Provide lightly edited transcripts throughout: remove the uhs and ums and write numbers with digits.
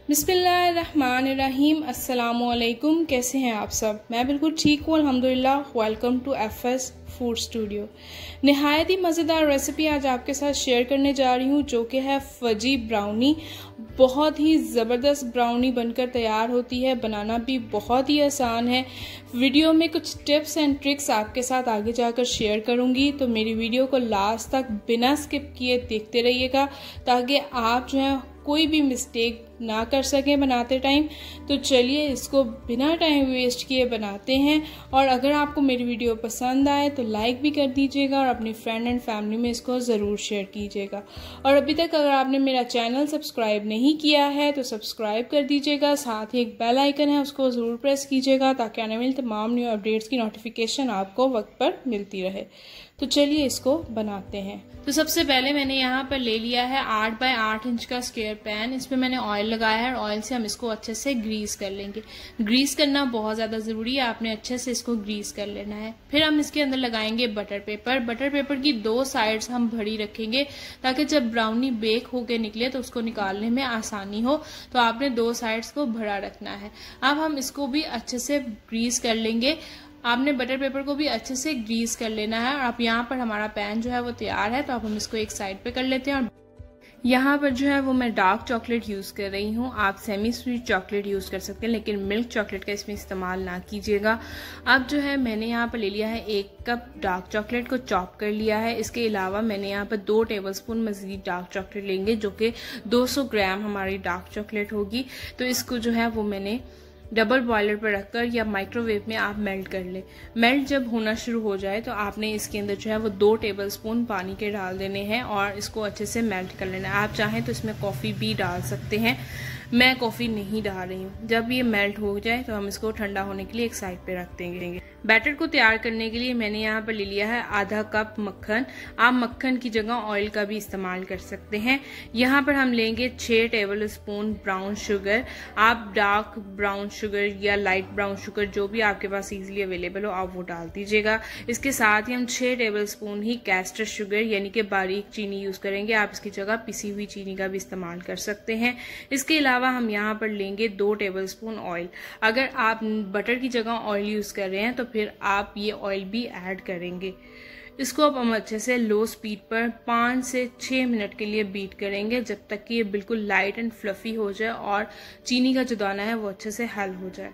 बिस्मिल्लाहिर्रहमानिर्रहीम। अस्सलामुअलैकुम। कैसे हैं आप सब? मैं बिल्कुल ठीक हूँ अल्हम्दुलिल्लाह। Welcome to FS food studio. नहायत ही मज़ेदार रेसिपी आज आपके साथ शेयर करने जा रही हूँ, जो कि है फजी ब्राउनी। बहुत ही ज़बरदस्त ब्राउनी बनकर तैयार होती है, बनाना भी बहुत ही आसान है। वीडियो में कुछ टिप्स एंड ट्रिक्स आपके साथ आगे जाकर शेयर करूँगी, तो मेरी वीडियो को लास्ट तक बिना स्किप किए देखते रहिएगा, ताकि आप जो है कोई भी मिस्टेक ना कर सकें बनाते टाइम। तो चलिए इसको बिना टाइम वेस्ट किए बनाते हैं। और अगर आपको मेरी वीडियो पसंद आए तो लाइक भी कर दीजिएगा और अपनी फ्रेंड एंड फैमिली में इसको ज़रूर शेयर कीजिएगा। और अभी तक अगर आपने मेरा चैनल सब्सक्राइब नहीं किया है तो सब्सक्राइब कर दीजिएगा। साथ ही एक बेल आइकन है, उसको ज़रूर प्रेस कीजिएगा, ताकि आने वाली तमाम न्यू अपडेट्स की नोटिफिकेशन आपको वक्त पर मिलती रहे। तो चलिए इसको बनाते हैं। तो सबसे पहले मैंने यहाँ पर ले लिया है 8 बाय 8 इंच का स्क्वायर पैन। इसमें मैंने ऑयल लगाया है और ऑयल से हम इसको अच्छे से ग्रीस कर लेंगे। ग्रीस करना बहुत ज़्यादा ज़रूरी है, आपने अच्छे से इसको ग्रीस कर लेना है। फिर हम इसके अंदर लगाएंगे बटर पेपर। बटर पेपर की 2 साइड्स हम भरी रखेंगे, ताकि जब ब्राउनी बेक होकर निकले तो उसको निकालने में आसानी हो। तो आपने 2 साइड्स को भरा रखना है। अब हम इसको भी अच्छे से ग्रीस कर लेंगे। आपने बटर पेपर को भी अच्छे से ग्रीस कर लेना है। और अब यहाँ पर हमारा पैन जो है वो तैयार है, तो अब हम इसको एक साइड पे कर लेते हैं। और यहाँ पर जो है वो मैं डार्क चॉकलेट यूज़ कर रही हूँ। आप सेमी स्वीट चॉकलेट यूज़ कर सकते हैं, लेकिन मिल्क चॉकलेट का इसमें इस्तेमाल ना कीजिएगा। अब जो है मैंने यहाँ पर ले लिया है 1 कप डार्क चॉकलेट को चॉप कर लिया है। इसके अलावा मैंने यहाँ पर 2 टेबलस्पून मज़ीद डार्क चॉकलेट लेंगे, जो कि 200 ग्राम हमारी डार्क चॉकलेट होगी। तो इसको जो है वो मैंने डबल बॉयलर पर रखकर या माइक्रोवेव में आप मेल्ट कर ले। मेल्ट जब होना शुरू हो जाए तो आपने इसके अंदर जो है वो 2 टेबलस्पून पानी के डाल देने हैं और इसको अच्छे से मेल्ट कर लेना है। आप चाहें तो इसमें कॉफ़ी भी डाल सकते हैं, मैं कॉफ़ी नहीं डाल रही हूँ। जब ये मेल्ट हो जाए तो हम इसको ठंडा होने के लिए एक साइड पे रख देंगे। बैटर को तैयार करने के लिए मैंने यहाँ पर ले लिया है आधा कप मक्खन। आप मक्खन की जगह ऑयल का भी इस्तेमाल कर सकते हैं। यहाँ पर हम लेंगे 6 टेबल स्पून ब्राउन शुगर। आप डार्क ब्राउन शुगर या लाइट ब्राउन शुगर, जो भी आपके पास इजीली अवेलेबल हो, आप वो डाल दीजिएगा। इसके साथ ही हम 6 टेबल स्पून ही कैस्टर शुगर यानी कि बारीक चीनी यूज़ करेंगे। आप इसकी जगह पिसी हुई चीनी का भी इस्तेमाल कर सकते हैं। इसके अलावा हम यहाँ पर लेंगे 2 टेबल स्पून ऑयल। अगर आप बटर की जगह ऑयल यूज़ कर रहे हैं तो फिर आप ये ऑयल भी ऐड करेंगे। इसको अब हम अच्छे से लो स्पीड पर 5 से 6 मिनट के लिए बीट करेंगे, जब तक कि ये बिल्कुल लाइट एंड फ्लफी हो जाए और चीनी का जो दाना है वो अच्छे से हल हो जाए।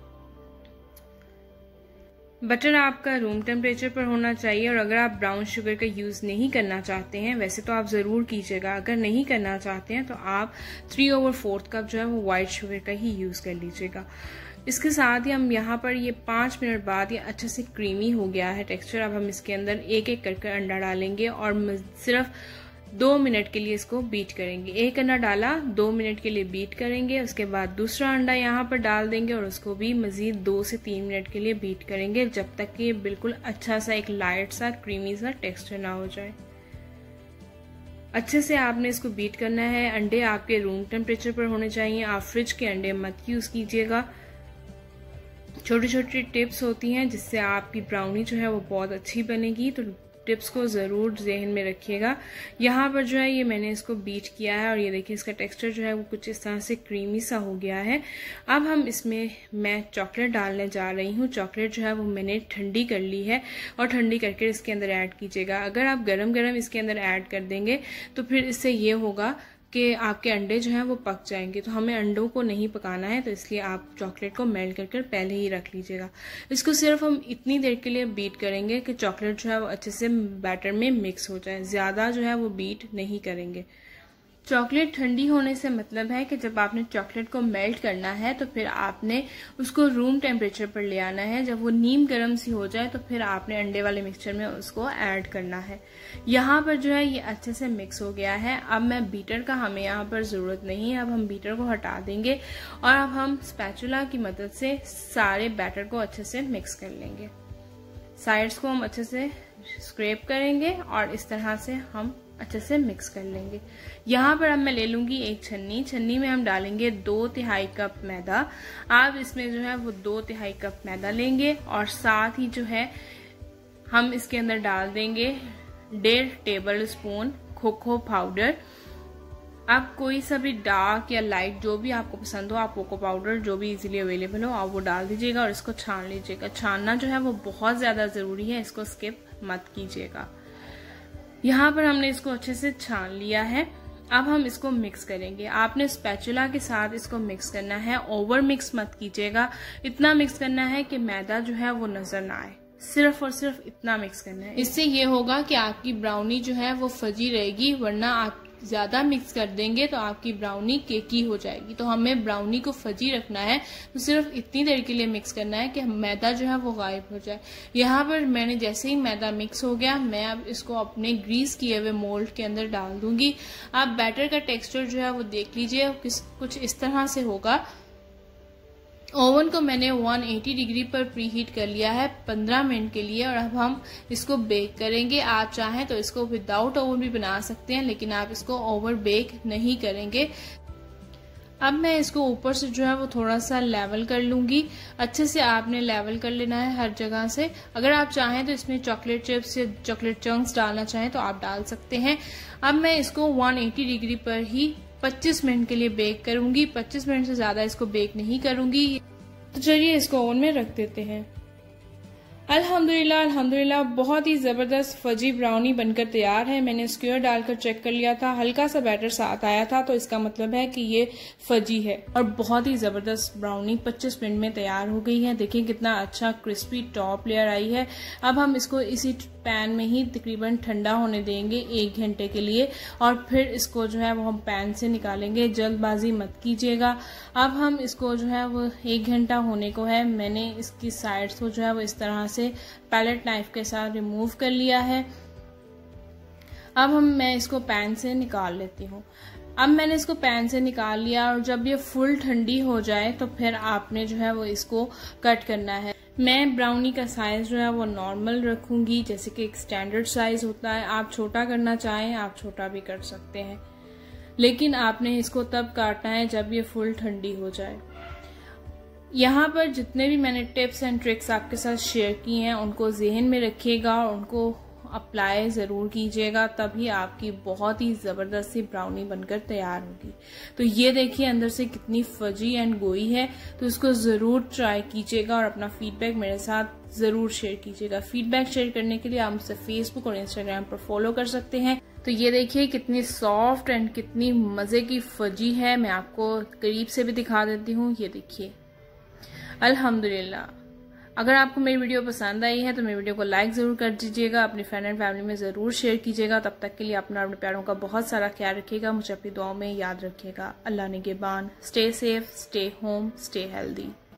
बटर आपका रूम टेम्परेचर पर होना चाहिए। और अगर आप ब्राउन शुगर का यूज़ नहीं करना चाहते हैं, वैसे तो आप ज़रूर कीजिएगा, अगर नहीं करना चाहते हैं तो आप 3/4 कप जो है वो वाइट शुगर का ही यूज़ कर लीजिएगा। इसके साथ ही हम यहाँ पर ये 5 मिनट बाद ये अच्छे से क्रीमी हो गया है टेक्सचर। अब हम इसके अंदर एक एक करके अंडा डालेंगे और सिर्फ 2 मिनट के लिए इसको बीट करेंगे। एक अंडा डाला, 2 मिनट के लिए बीट करेंगे। उसके बाद दूसरा अंडा यहाँ पर डाल देंगे और उसको भी मज़ीद 2 से 3 मिनट के लिए बीट करेंगे, जब तक कि बिल्कुल अच्छा सा एक लाइट सा क्रीमी सा टेक्सचर ना हो जाए। अच्छे से आपने इसको बीट करना है। अंडे आपके रूम टेम्परेचर पर होने चाहिए। आप फ्रिज के अंडे मत यूज़ कीजिएगा। छोटी छोटी टिप्स होती हैं जिससे आपकी ब्राउनी जो है वो बहुत अच्छी बनेगी, तो टिप्स को ज़रूर जहन में रखिएगा। यहाँ पर जो है ये मैंने इसको बीट किया है और ये देखिए इसका टेक्सचर जो है वो कुछ इस तरह से क्रीमी सा हो गया है। अब हम इसमें मैं चॉकलेट डालने जा रही हूँ। चॉकलेट जो है वो मैंने ठंडी कर ली है और ठंडी करके इसके अंदर ऐड कीजिएगा। अगर आप गरम गरम इसके अंदर ऐड कर देंगे तो फिर इससे ये होगा कि आपके अंडे जो हैं वो पक जाएंगे। तो हमें अंडों को नहीं पकाना है, तो इसलिए आप चॉकलेट को मेल्ट कर पहले ही रख लीजिएगा। इसको सिर्फ हम इतनी देर के लिए बीट करेंगे कि चॉकलेट जो है वो अच्छे से बैटर में मिक्स हो जाए। ज़्यादा जो है वो बीट नहीं करेंगे। चॉकलेट ठंडी होने से मतलब है कि जब आपने चॉकलेट को मेल्ट करना है तो फिर आपने उसको रूम टेम्परेचर पर ले आना है। जब वो नीम गर्म सी हो जाए तो फिर आपने अंडे वाले मिक्सचर में उसको ऐड करना है। यहाँ पर जो है ये अच्छे से मिक्स हो गया है। अब मैं बीटर का हमें यहाँ पर ज़रूरत नहीं है। अब हम बीटर को हटा देंगे और अब हम स्पैचुला की मदद से सारे बैटर को अच्छे से मिक्स कर लेंगे। साइड्स को हम अच्छे से स्क्रैप करेंगे और इस तरह से हम अच्छे से मिक्स कर लेंगे। यहाँ पर अब मैं ले लूंगी एक छन्नी। छन्नी में हम डालेंगे 2/3 कप मैदा। आप इसमें जो है वो 2/3 कप मैदा लेंगे और साथ ही जो है हम इसके अंदर डाल देंगे 1.5 टेबल स्पून कोको पाउडर। आप कोई सा भी डार्क या लाइट जो भी आपको पसंद हो, आप कोको पाउडर जो भी इजीली अवेलेबल हो आप वो डाल दीजिएगा और इसको छान लीजिएगा। छानना जो है वो बहुत ज्यादा जरूरी है, इसको स्किप मत कीजिएगा। यहाँ पर हमने इसको अच्छे से छान लिया है। अब हम इसको मिक्स करेंगे। आपने स्पैचुला के साथ इसको मिक्स करना है, ओवर मिक्स मत कीजिएगा। इतना मिक्स करना है कि मैदा जो है वो नजर ना आए, सिर्फ और सिर्फ इतना मिक्स करना है। इससे ये होगा कि आपकी ब्राउनी जो है वो फजी रहेगी, वरना आप ज्यादा मिक्स कर देंगे तो आपकी ब्राउनी केकी हो जाएगी। तो हमें ब्राउनी को फजी रखना है, तो सिर्फ इतनी देर के लिए मिक्स करना है कि मैदा जो है वो गायब हो जाए। यहाँ पर मैंने जैसे ही मैदा मिक्स हो गया, मैं अब इसको अपने ग्रीस किए हुए मोल्ड के अंदर डाल दूंगी। आप बैटर का टेक्सचर जो है वो देख लीजिए, कुछ इस तरह से होगा। ओवन को मैंने 180 डिग्री पर प्री हीट कर लिया है 15 मिनट के लिए, और अब हम इसको बेक करेंगे। आप चाहें तो इसको विदाउट ओवन भी बना सकते हैं, लेकिन आप इसको ओवर बेक नहीं करेंगे। अब मैं इसको ऊपर से जो है वो थोड़ा सा लेवल कर लूंगी। अच्छे से आपने लेवल कर लेना है हर जगह से। अगर आप चाहें तो इसमें चॉकलेट चिप्स या चॉकलेट चंक्स डालना चाहें तो आप डाल सकते हैं। अब मैं इसको 180 डिग्री पर ही 25 मिनट के लिए बेक करूंगी। 25 मिनट से ज्यादा इसको बेक नहीं करूंगी। तो चलिए इसको ओवन में रख देते हैं। अल्हम्दुलिल्लाह बहुत ही जबरदस्त फजी ब्राउनी बनकर तैयार है। मैंने स्क्वायर डालकर चेक कर लिया था, हल्का सा बैटर साथ आया था, तो इसका मतलब है कि ये फजी है। और बहुत ही जबरदस्त ब्राउनी 25 मिनट में तैयार हो गई है। देखिए कितना अच्छा क्रिस्पी टॉप लेयर आई है। अब हम इसको इसी पैन में ही तकरीबन ठंडा होने देंगे 1 घंटे के लिए, और फिर इसको जो है वो हम पैन से निकालेंगे। जल्दबाजी मत कीजिएगा। अब हम इसको जो है वो 1 घंटा होने को है, मैंने इसकी साइड्स को जो है वो इस तरह से पैलेट नाइफ के साथ रिमूव कर लिया है। अब मैं इसको पैन से निकाल लेती हूँ। अब मैंने इसको पैन से निकाल लिया, और जब ये फुल ठंडी हो जाए तो फिर आपने जो है वो इसको कट करना है। मैं ब्राउनी का साइज जो है वो नॉर्मल रखूंगी, जैसे कि एक स्टैंडर्ड साइज होता है। आप छोटा करना चाहें आप छोटा भी कर सकते हैं, लेकिन आपने इसको तब काटना है जब ये फुल ठंडी हो जाए। यहाँ पर जितने भी मैंने टिप्स एंड ट्रिक्स आपके साथ शेयर की हैं उनको ज़हन में रखिएगा और उनको अप्लाई ज़रूर कीजिएगा, तभी आपकी बहुत ही ज़बरदस्त सी ब्राउनी बनकर तैयार होगी। तो ये देखिए अंदर से कितनी फजी एंड गोई है। तो इसको ज़रूर ट्राई कीजिएगा और अपना फीडबैक मेरे साथ ज़रूर शेयर कीजिएगा। फीडबैक शेयर करने के लिए आप मुझसे फेसबुक और इंस्टाग्राम पर फॉलो कर सकते हैं। तो ये देखिए कितनी सॉफ्ट एंड कितनी मज़े की फजी है। मैं आपको करीब से भी दिखा देती हूँ। ये देखिए अल्हम्दुलिल्लाह। अगर आपको मेरी वीडियो पसंद आई है तो मेरी वीडियो को लाइक ज़रूर कर दीजिएगा, अपनी फ्रेंड एंड फैमिली में ज़रूर शेयर कीजिएगा। तब तक के लिए अपना अपने प्यारों का बहुत सारा ख्याल रखिएगा। मुझे अपनी दुआओं में याद रखिएगा। अल्लाह निगहबान। Stay safe, stay home, stay healthy.